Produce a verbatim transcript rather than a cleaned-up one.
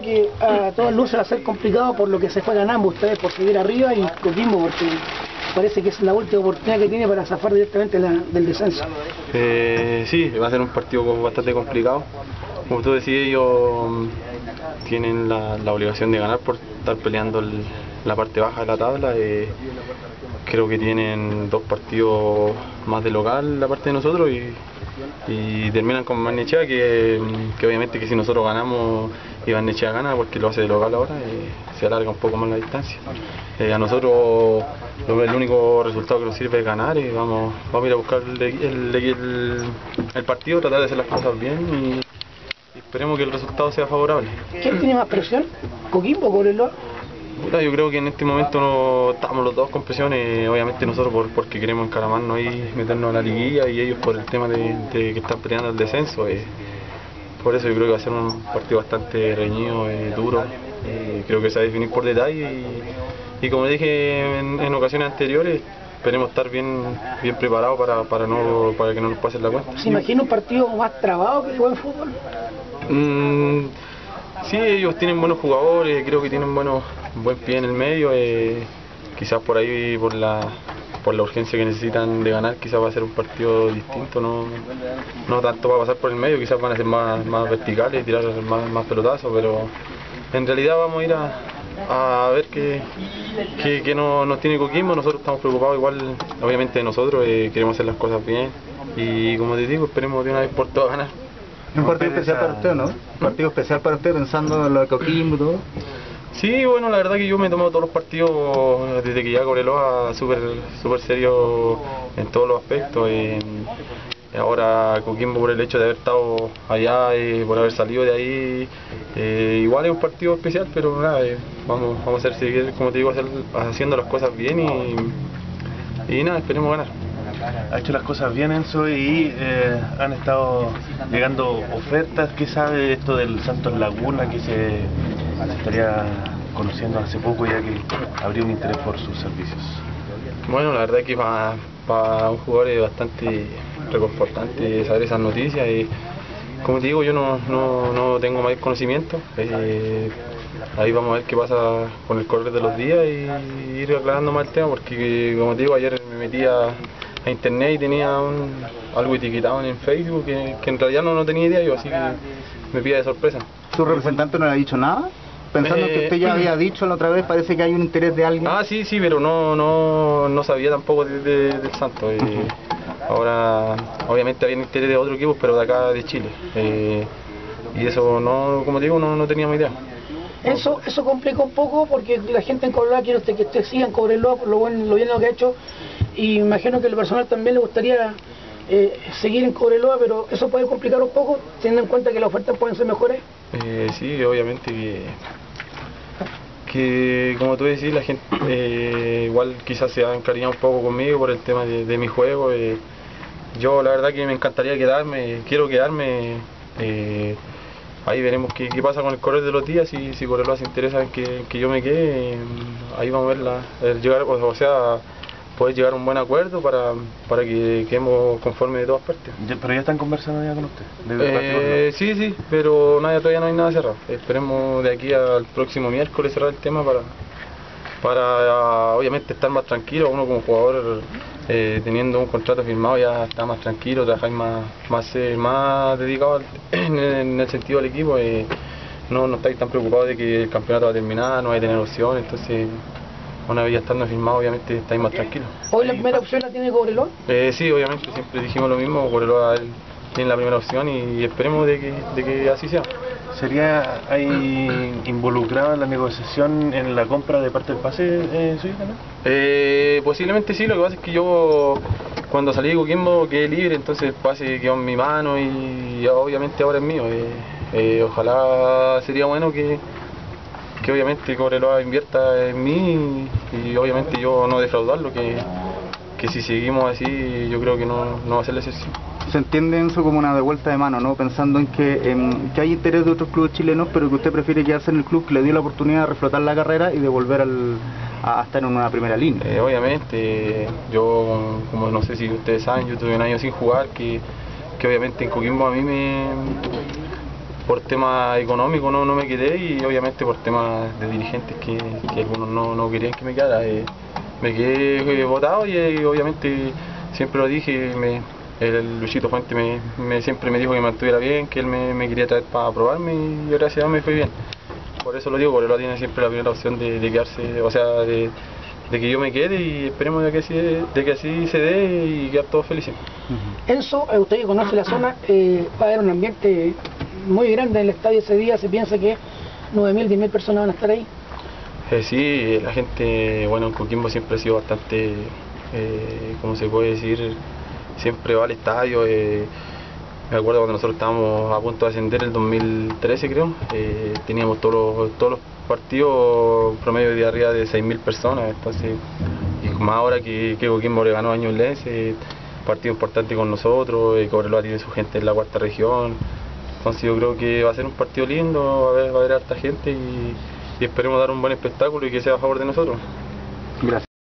que a todas luces va a ser complicado por lo que se juegan ambos ustedes, por seguir arriba, y Coquimbo porque parece que es la última oportunidad que tiene para zafar directamente la, del descenso. Eh, sí, va a ser un partido bastante complicado. Como tú decías, ellos tienen la, la obligación de ganar por estar peleando el, la parte baja de la tabla. Eh, creo que tienen dos partidos más de local la parte de nosotros y, y terminan con Barnechea, que, que obviamente que si nosotros ganamos y Barnechea gana, porque lo hace de local ahora, y se alarga un poco más la distancia. Eh, a nosotros el único resultado que nos sirve es ganar y vamos, vamos a ir a buscar el, el, el, el partido, tratar de hacer las cosas bien y, y esperemos que el resultado sea favorable. ¿Quién tiene más presión? ¿Coquimbo o Cobreloa? Yo creo que en este momento no, estamos los dos con presión, y obviamente nosotros por, porque queremos encaramarnos y meternos a la liguilla, y ellos por el tema de, de que están peleando el descenso. Eh, por eso yo creo que va a ser un partido bastante reñido, eh, duro, eh, creo que se va a definir por detalle y, y como dije en, en ocasiones anteriores, esperemos estar bien, bien preparados para, para, no, para que no nos pasen la cuenta. ¿Se imagina un partido más trabado que el buen fútbol? Mm, sí, ellos tienen buenos jugadores, creo que tienen buenos, buen pie en el medio, eh, quizás por ahí, por la, por la urgencia que necesitan de ganar, quizás va a ser un partido distinto, no, no tanto va a pasar por el medio, quizás van a ser más, más verticales, tirar más, más pelotazos, pero en realidad vamos a ir a, a ver qué, qué, qué nos, nos tiene Coquimbo. Nosotros estamos preocupados igual, obviamente de nosotros, eh, queremos hacer las cosas bien y como te digo, esperemos de una vez por todas ganar. Un partido especial para usted, ¿no? Un partido especial para usted pensando en lo de Coquimbo y todo. Sí, bueno, la verdad que yo me he tomado todos los partidos desde que ya Cobreloa súper súper serio en todos los aspectos. Eh, ahora Coquimbo, por el hecho de haber estado allá y por haber salido de ahí, eh, igual es un partido especial, pero nada, eh, vamos, vamos a hacer seguir, como te digo, hacer, haciendo las cosas bien y, y nada, esperemos ganar. Ha hecho las cosas bien, Enzo, y eh, han estado llegando ofertas. ¿Qué sabe esto del Santos Laguna, que se, se estaría conociendo hace poco, ya que habría un interés por sus servicios? Bueno, la verdad es que para, para un jugador es bastante reconfortante saber esas noticias y como te digo, yo no, no, no tengo mayor conocimiento. Eh, ahí vamos a ver qué pasa con el correr de los días y ir aclarando más el tema, porque como te digo, ayer me metí a a internet y tenía un, algo etiquetado en Facebook que, que en realidad no, no tenía idea yo, así que me pilla de sorpresa. ¿Su representante no le ha dicho nada? Pensando eh, que usted ya había dicho la otra vez, parece que hay un interés de alguien. Ah, sí, sí, pero no, no, no sabía tampoco de, de, del Santos. Eh, uh-huh. Ahora, obviamente había interés de otro equipo, pero de acá de Chile. Eh, y eso, no, como digo, no, no teníamos idea. Eso, eso complica un poco porque la gente en Cobreloa quiere usted que usted siga en Cobreloa por lo, buen, lo bien lo que ha hecho, y imagino que el personal también le gustaría eh, seguir en Cobreloa, pero eso puede complicar un poco teniendo en cuenta que las ofertas pueden ser mejores. Eh, sí, obviamente que, que como tú decís, la gente eh, igual quizás se ha encariñado un poco conmigo por el tema de, de mi juego. Eh, yo la verdad que me encantaría quedarme, quiero quedarme. Eh, Ahí veremos qué, qué pasa con el correr de los días, si, si Cobreloa se interesa en que, que yo me quede, eh, ahí vamos a ver, la, el llegar, o sea, poder llegar a un buen acuerdo para, para que quedemos conformes de todas partes. ¿Pero ya están conversando ya con usted? Eh, sí, sí, pero nada, todavía no hay nada cerrado. Esperemos de aquí al próximo miércoles cerrar el tema para, para obviamente estar más tranquilo. Uno como jugador, eh, teniendo un contrato firmado, ya está más tranquilo, trabajáis más, más, eh, más dedicado al, en, el, en el sentido del equipo. Eh, no, no estáis tan preocupados de que el campeonato va a terminar, no vais a tener opción, entonces una vez ya estando firmado, obviamente estáis más tranquilos. ¿Hoy la primera opción la tiene Cobreloa? Eh, sí, obviamente, siempre dijimos lo mismo, Cobreloa tiene la primera opción y, y esperemos de que, de que así sea. ¿Sería ahí involucrada la negociación en la compra de parte del pase eh, suyo también? Eh, posiblemente sí, lo que pasa es que yo cuando salí de Coquimbo quedé libre, entonces el pase quedó en mi mano y obviamente ahora es mío. Eh, eh, ojalá sería bueno que, que obviamente Cobreloa invierta en mí y, y obviamente yo no defraudarlo, que, que si seguimos así yo creo que no, no va a ser la excepción. Se entiende eso como una devuelta de mano, ¿no? Pensando en que, en que hay interés de otros clubes chilenos, pero que usted prefiere quedarse en el club que le dio la oportunidad de reflotar la carrera y de volver al, a, a estar en una primera línea. Eh, obviamente, yo, como no sé si ustedes saben, yo tuve un año sin jugar, que, que obviamente en Coquimbo a mí me, por temas económicos no, no me quedé, y obviamente por temas de dirigentes que, que algunos no, no querían que me quedara. Eh, me quedé votado y, y obviamente siempre lo dije, me, el Luchito Fuente me, me, siempre me dijo que me mantuviera bien, que él me, me quería traer para probarme, y gracias a Dios me fue bien. Por eso lo digo, porque él tiene siempre la primera opción de, de quedarse, o sea, de, de que yo me quede, y esperemos de que así, de que así se dé y quedar todos felices. Uh-huh. Enzo, usted que conoce la zona, eh, va a haber un ambiente muy grande en el estadio ese día. Se piensa que nueve mil, diez mil personas van a estar ahí. Eh, sí, la gente, bueno, en Coquimbo siempre ha sido bastante, eh, ¿cómo se puede decir? Siempre va al estadio. Eh, me acuerdo cuando nosotros estábamos a punto de ascender el dos mil trece, creo, eh, teníamos todos los, todos los partidos promedio de arriba de seis mil personas. Entonces, y más ahora que, que Coquimbo le ganó a Ñublense, partido importante con nosotros, eh, Cobreloa tiene su gente en la cuarta región. Entonces yo creo que va a ser un partido lindo, va a haber, va a haber harta gente, y, y esperemos dar un buen espectáculo y que sea a favor de nosotros. Gracias.